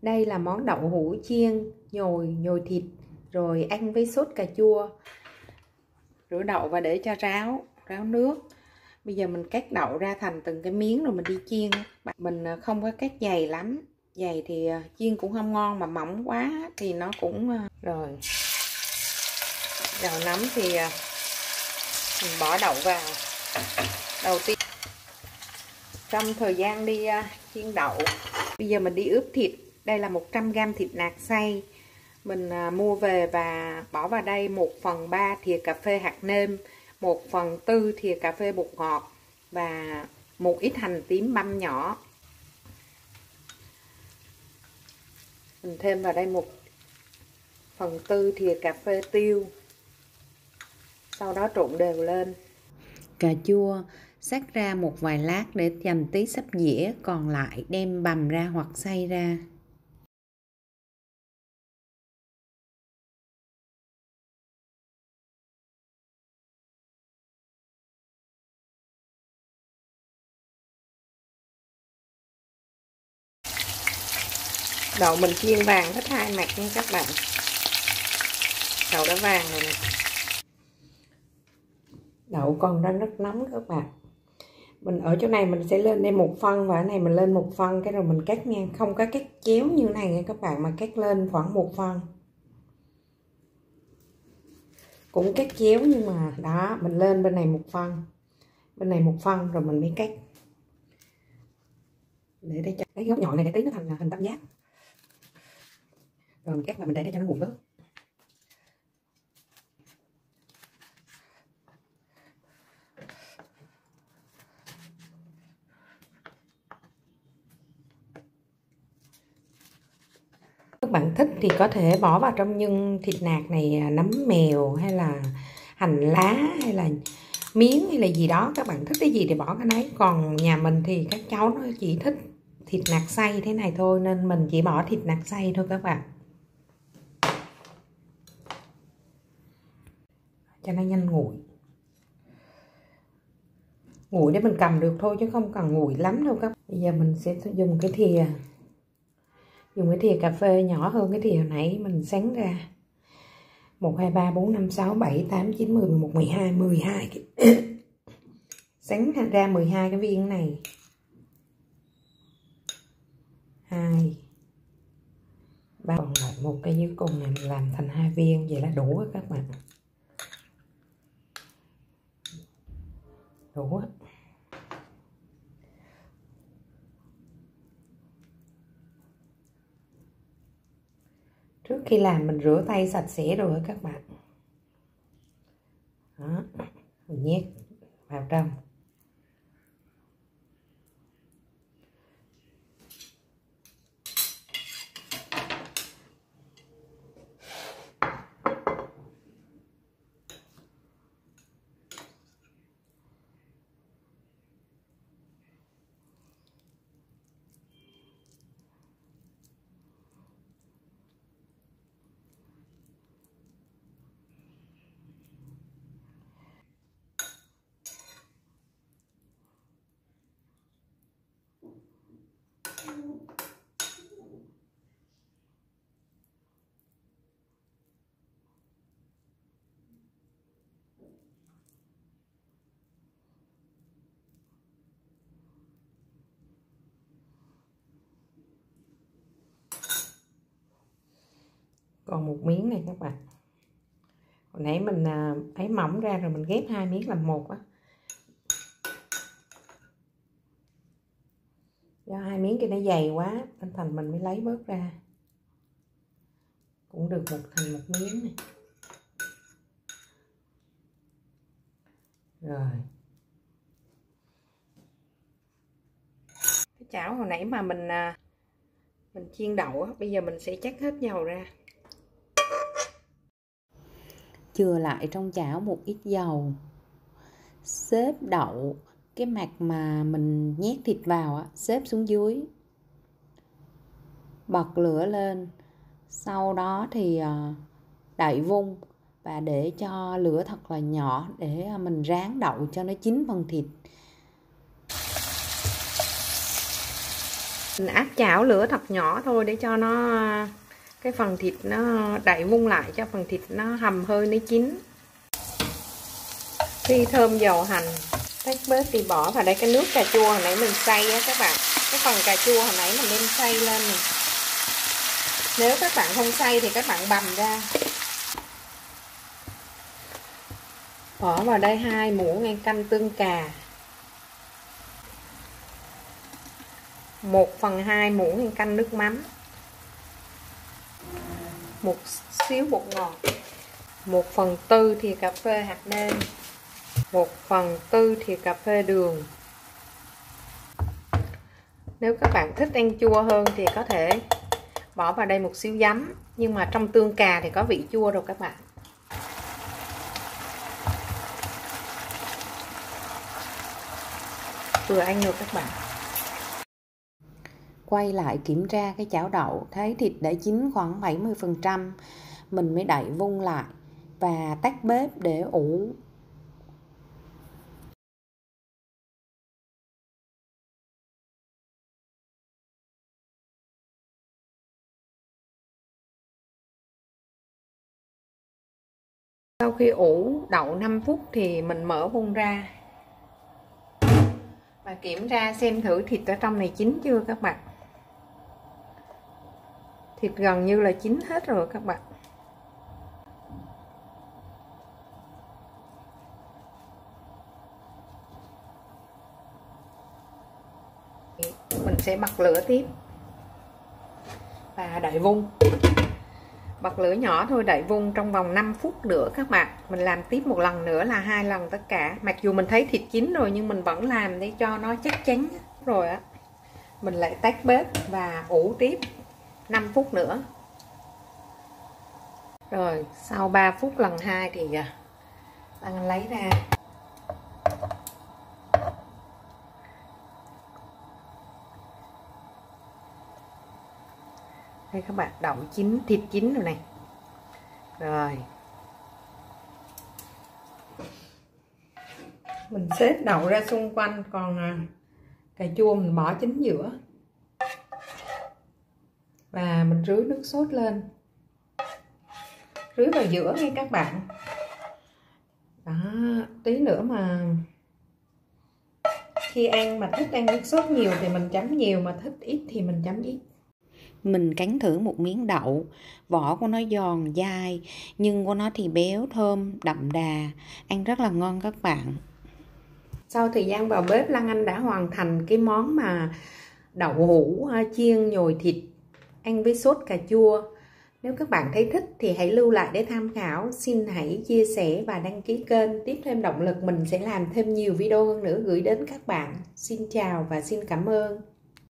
Đây là món đậu hũ chiên nhồi thịt rồi ăn với sốt cà chua. Rửa đậu và để cho ráo nước. Bây giờ mình cắt đậu ra thành từng cái miếng rồi mình đi chiên. Mình không có cắt dày lắm, dày thì chiên cũng không ngon, mà mỏng quá thì nó cũng rồi. Rau nấm thì mình bỏ đậu vào. Đầu tiên trong thời gian đi chiên đậu, bây giờ mình đi ướp thịt. Đây là 100g thịt nạc xay. Mình mua về và bỏ vào đây 1/3 thìa cà phê hạt nêm, 1/4 thìa cà phê bột ngọt và một ít hành tím băm nhỏ. Mình thêm vào đây 1/4 thìa cà phê tiêu. Sau đó trộn đều lên. Cà chua xắt ra một vài lát để dành tí sắp dĩa, còn lại đem bằm ra hoặc xay ra. Đậu mình chiên vàng hết hai mặt nha các bạn. Đậu đã vàng rồi nè. Đậu còn đang rất nóng các bạn. Mình ở chỗ này mình sẽ lên đây 1 phân, và cái này mình lên 1 phân, cái rồi mình cắt ngang, không có cắt chéo như này nha các bạn, mà cắt lên khoảng 1 phân. Cũng cắt chéo nhưng mà đó, mình lên bên này 1 phân, bên này 1 phân rồi mình mới cắt. Để đây cho cái góc nhọn này để tí nó thành hình tam giác. Rồi mình cắt và mình để đây cho nó nguội bớt. Các bạn thích thì có thể bỏ vào trong nhân thịt nạc này nấm mèo hay là hành lá hay là miếng hay là gì đó, các bạn thích cái gì thì bỏ cái đấy. Còn nhà mình thì các cháu nó chỉ thích thịt nạc xay thế này thôi, nên mình chỉ bỏ thịt nạc xay thôi các bạn, cho nó nhanh nguội để mình cầm được thôi, chứ không cần nguội lắm đâu các bạn. Bây giờ mình sẽ dùng cái thìa cà phê nhỏ hơn cái thìa nãy, mình xắn ra 1 2 3 4 5 6 7 8 9 10 11 12 cái xắn ra 12 cái viên này. 2 3, còn lại một cái dưới cùng này mình làm thành 2 viên, vậy là đủ rồi các bạn. Đủ á. Trước khi làm mình rửa tay sạch sẽ rồi các bạn. Đó, mình nhét vào trong. Còn một miếng này các bạn. Hồi nãy mình ấy mỏng ra rồi mình ghép 2 miếng làm một á. Do 2 miếng kia nó dày quá nên thành mình mới lấy bớt ra. Cũng được thành một miếng này. Rồi. Cái chảo hồi nãy mà mình chiên đậu á, bây giờ mình sẽ chắc hết dầu ra. Chừa lại trong chảo một ít dầu. Xếp đậu, cái mặt mà mình nhét thịt vào á, xếp xuống dưới. Bật lửa lên. Sau đó thì đậy vung và để cho lửa thật là nhỏ để mình rán đậu cho nó chín phần thịt. Mình áp chảo lửa thật nhỏ thôi để cho nó cái phần thịt nó đậy vung lại cho phần thịt nó hầm hơi nó chín. Phi thơm dầu hành, tách bớt thì bỏ vào đây cái nước cà chua hồi nãy mình xay á các bạn. Cái phần cà chua hồi nãy mình đem xay lên nè. Nếu các bạn không xay thì các bạn bằm ra. Bỏ vào đây 2 muỗng ngang canh tương cà, 1/2 muỗng ngang canh nước mắm, một xíu bột ngọt, 1/4 thìa cà phê hạt nêm, 1/4 thìa cà phê đường. Nếu các bạn thích ăn chua hơn thì có thể bỏ vào đây một xíu giấm, nhưng mà trong tương cà thì có vị chua rồi các bạn. Vừa ăn được các bạn. Quay lại kiểm tra cái chảo đậu, thấy thịt đã chín khoảng 70%, mình mới đậy vung lại và tắt bếp để ủ. Sau khi ủ đậu 5 phút thì mình mở vung ra và kiểm tra xem thử thịt ở trong này chín chưa các bạn. Thịt gần như là chín hết rồi các bạn. Mình sẽ bật lửa tiếp và đậy vung. Bật lửa nhỏ thôi, đậy vung trong vòng 5 phút nữa các bạn. Mình làm tiếp một lần nữa là 2 lần tất cả. Mặc dù mình thấy thịt chín rồi nhưng mình vẫn làm để cho nó chắc chắn rồi á. Mình lại tắt bếp và ủ tiếp 5 phút nữa. Rồi sau 3 phút lần 2 thì ta lấy ra. Đây các bạn, đậu chín, thịt chín rồi này. Rồi mình xếp đậu ra xung quanh, còn cà chua mình bỏ chính giữa và mình rưới nước sốt lên, rưới vào giữa nha các bạn. Đó, tí nữa mà khi ăn mà thích ăn nước sốt nhiều thì mình chấm nhiều, mà thích ít thì mình chấm ít. Mình cắn thử một miếng đậu, vỏ của nó giòn dai, nhưng của nó thì béo thơm đậm đà, ăn rất là ngon các bạn. Sau thời gian vào bếp, Lan Anh đã hoàn thành cái món mà đậu hũ chiên nhồi thịt ăn với sốt cà chua. Nếu các bạn thấy thích thì hãy lưu lại để tham khảo. Xin hãy chia sẻ và đăng ký kênh, tiếp thêm động lực mình sẽ làm thêm nhiều video hơn nữa gửi đến các bạn. Xin chào và xin cảm ơn.